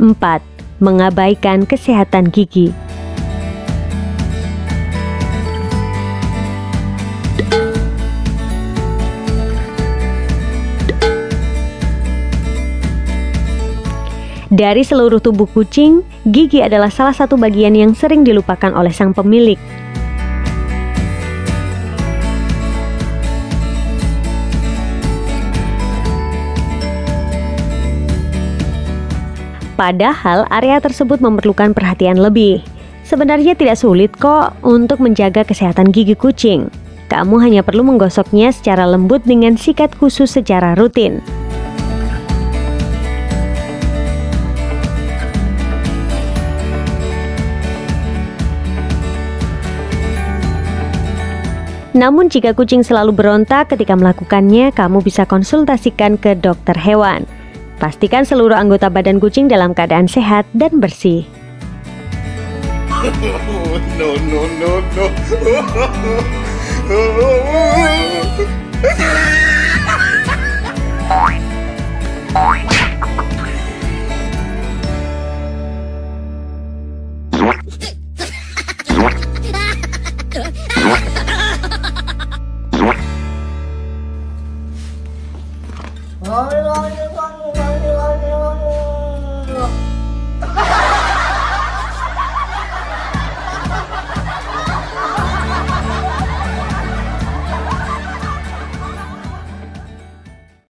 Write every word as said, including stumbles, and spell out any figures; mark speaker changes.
Speaker 1: Empat, mengabaikan kesehatan gigi. Dari seluruh tubuh kucing, gigi adalah salah satu bagian yang sering dilupakan oleh sang pemilik. Padahal area tersebut memerlukan perhatian lebih. Sebenarnya tidak sulit kok untuk menjaga kesehatan gigi kucing. Kamu hanya perlu menggosoknya secara lembut dengan sikat khusus secara rutin. Namun jika kucing selalu berontak ketika melakukannya, kamu bisa konsultasikan ke dokter hewan. Pastikan seluruh anggota badan kucing dalam keadaan sehat dan bersih.
Speaker 2: No, no, no, no.
Speaker 3: Rồi rồi rồi